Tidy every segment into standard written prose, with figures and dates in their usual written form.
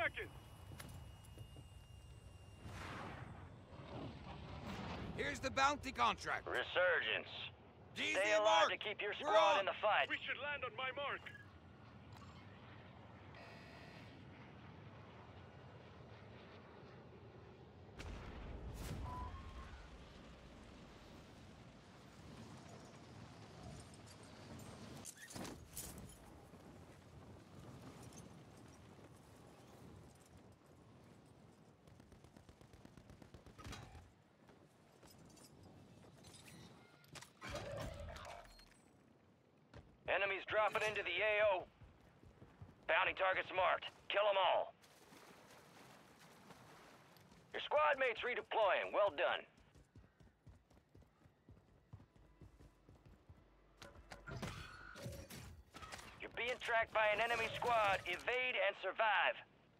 seconds! Here's the bounty contract. Resurgence. DZ Stay alive mark. to keep your We're squad on. in the fight. We should land on my mark! Enemies dropping into the AO. Bounty targets marked. Kill them all. Your squad mates redeploying. Well done. You're being tracked by an enemy squad. Evade and survive.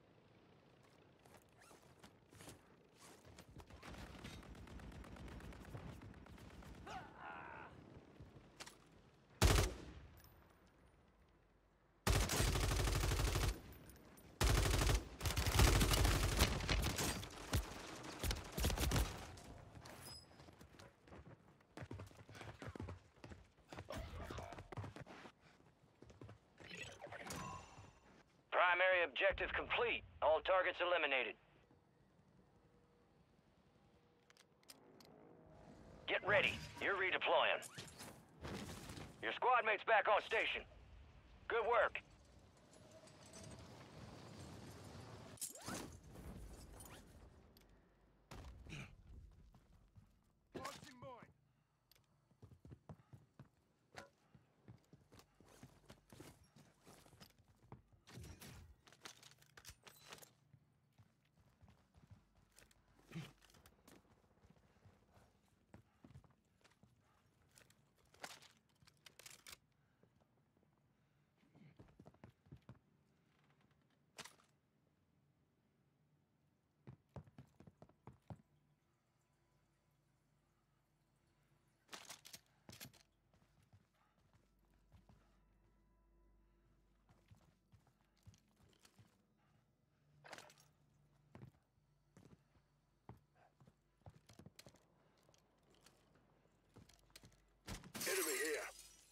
Primary objective complete. All targets eliminated. Get ready. You're redeploying. Your squad mate's back on station. Good work. Launching mine! Enemy here!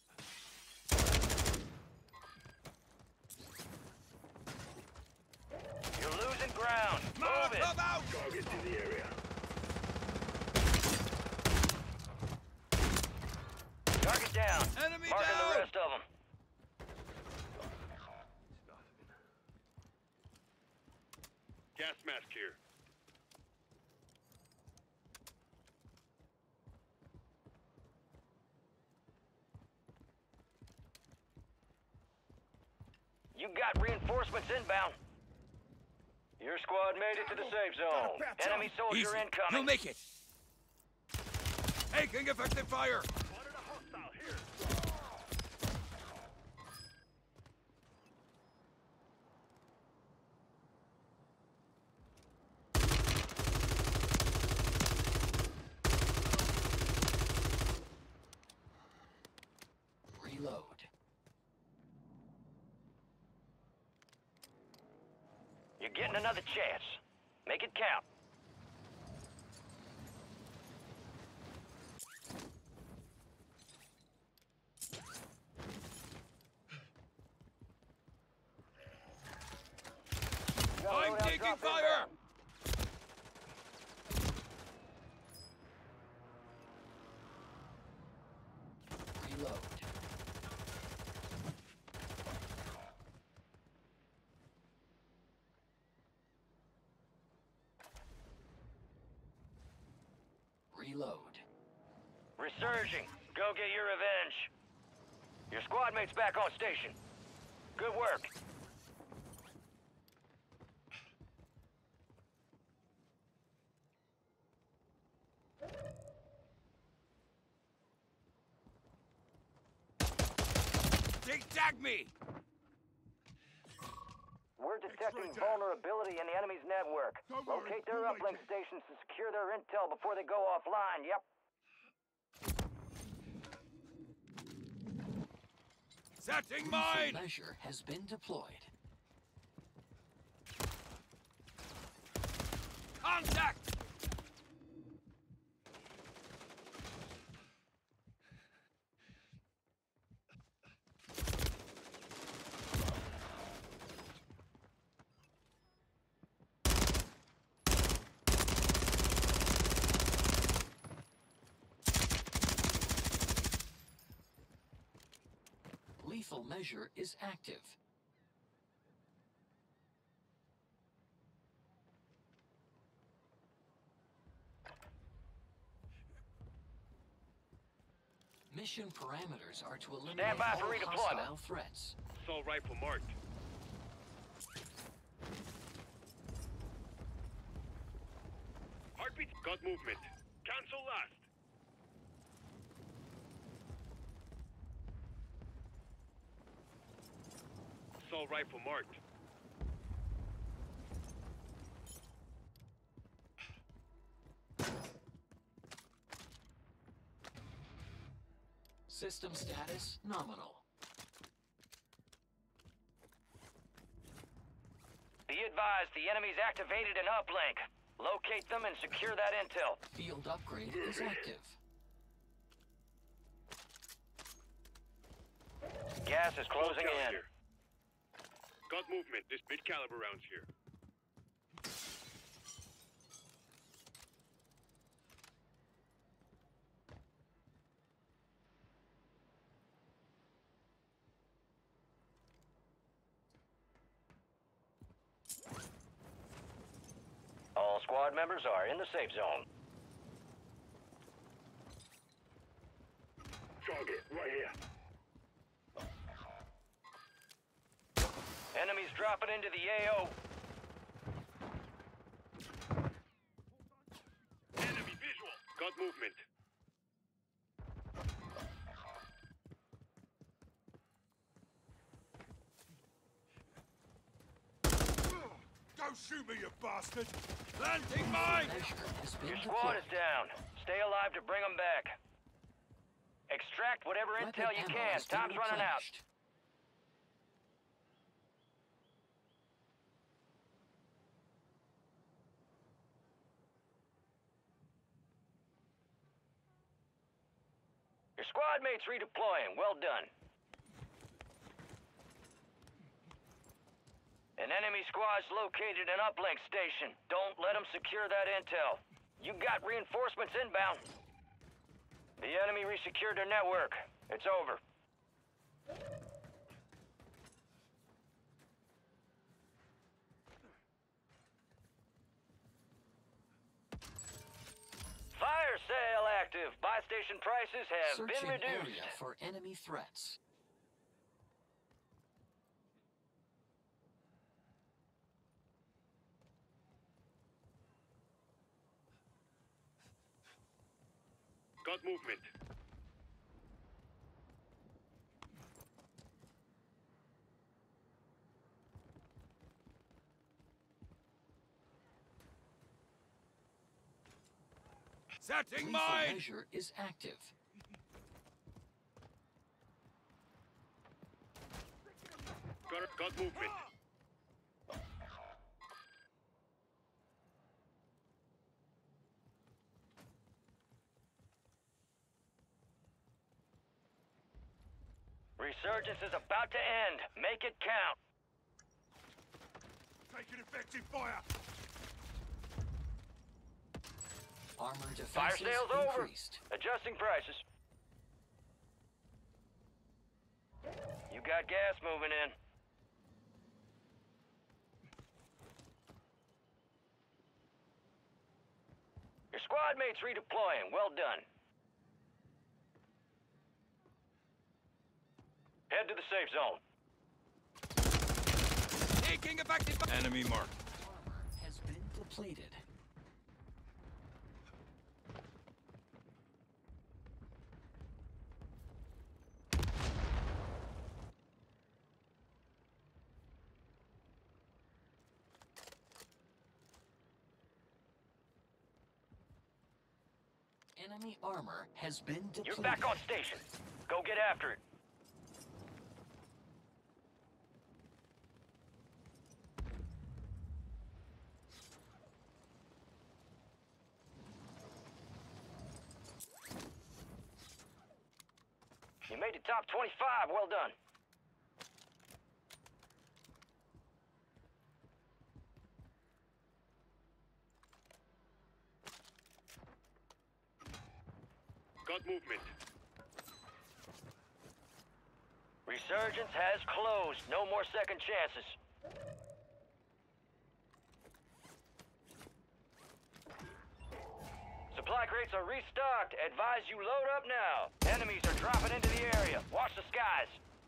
You're losing ground. Move it. Come out! Target in the area. Target down. Enemy Marking down. the rest of them. Gas mask here. You got reinforcements inbound. Your squad made it to the safe zone. Enemy soldier Easy. incoming. You'll make it. Taking effective fire. Spotted a hostile here. Reload. You're getting another chance. Make it count. I'm taking fire. Reload. Reload. Resurging. Go get your revenge. Your squad mate's back on station. Good work. Tag me. We're detecting vulnerability in the enemy's network. Locate their uplink stations to secure their intel before they go offline. Yep. Setting mine. Measure has been deployed. Contact! Lethal measure is active. Mission parameters are to eliminate Stand by for all redeployment. hostile threats. Assault rifle marked. Heartbeat. Got movement. Cancel last. Assault rifle marked. System status nominal. Be advised, the enemy's activated an uplink. Locate them and secure that intel. Field upgrade is active. Gas is closing Smoke out in. here. Got movement. This big caliber rounds here. All squad members are in the safe zone. Target right here. Enemies dropping into the AO. Enemy visual. Got movement. Don't shoot me, you bastard! Planting mine! Measure has been Your squad is deployed. down. Stay alive to bring them back. Extract whatever Weapon intel you ammo can. has been Time's running out. replenished. Your squad mates redeploying. Well done. An enemy squad's located an uplink station. Don't let them secure that intel. You got reinforcements inbound. The enemy resecured their network. It's over. Fire sale active. Buy station prices have been Searching reduced. area for enemy threats. Got movement. Setting Lethal mine! measure is active. Got movement. Resurgence is about to end. Make it count. Taking effective fire! Armor Fire defenses sale's over. increased. Adjusting prices. You got gas moving in. Your squad mates redeploying. Well done. Head to the safe zone. Taking effective fire! Enemy marked. Armor has been depleted. Enemy armor has been depleted. You're back on station. Go get after it. You made the top 25. Well done. Got movement. Resurgence has closed. No more second chances. Supply crates are restocked. Advise you load up now. Enemies are dropping into the area. Watch the skies.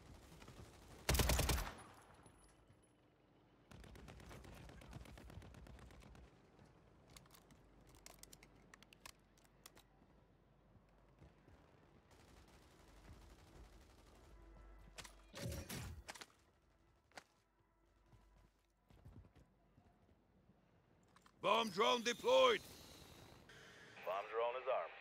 Bomb drone deployed. Bomb drone is armed.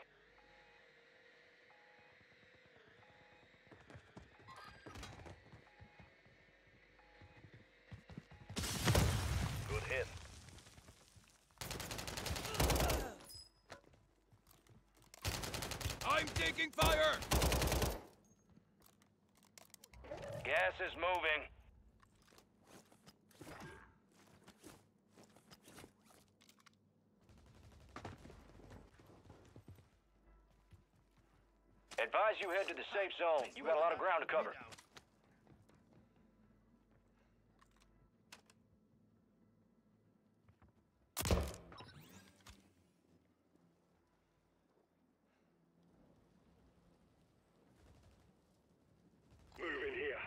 Good hit. I'm taking fire! Gas is moving. Advise you head to the safe zone. You got a lot of ground to cover. Move in here.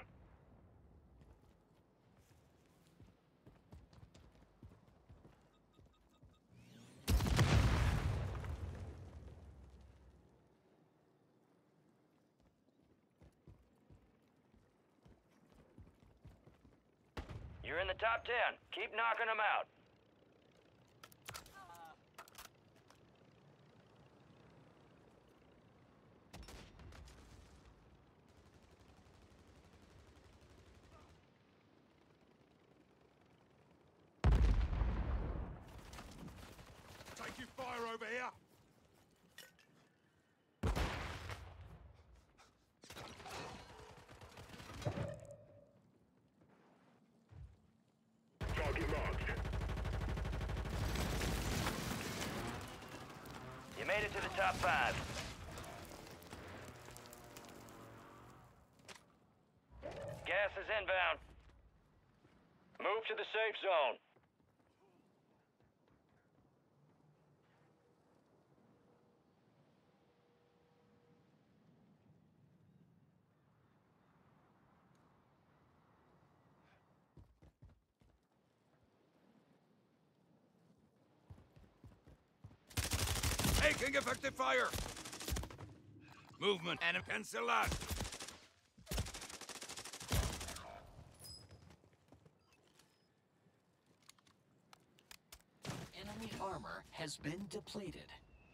You're in the top 10. Keep knocking them out. Taking fire over here. Target marked. You made it to the top 5. Gas is inbound. Move to the safe zone. Taking effective fire. Movement and cancel that. Enemy armor has been depleted.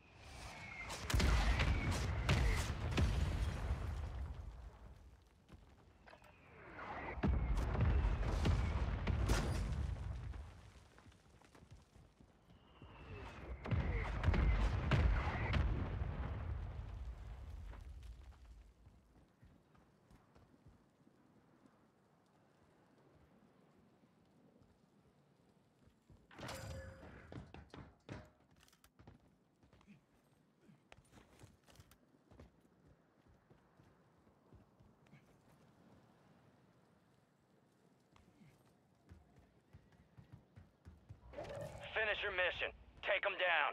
Finish your mission. Take them down.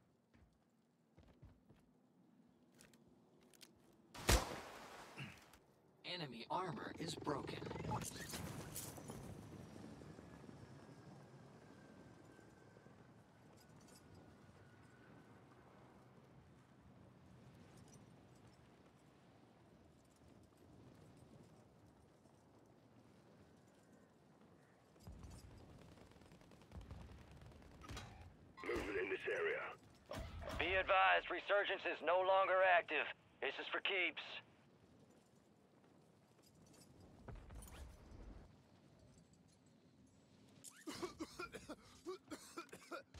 Enemy armor is broken. Movement in this area. Be advised, resurgence is no longer active. This is for keeps.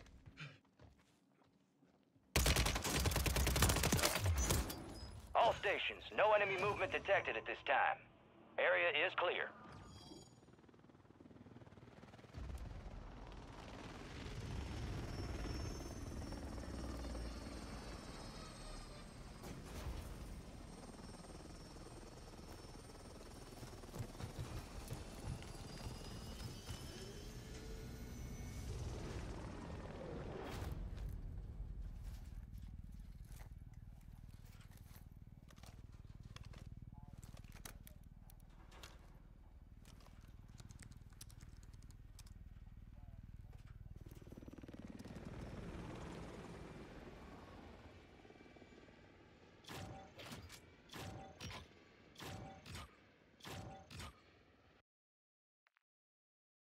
All stations. stations. No enemy movement detected at this time. Area is clear.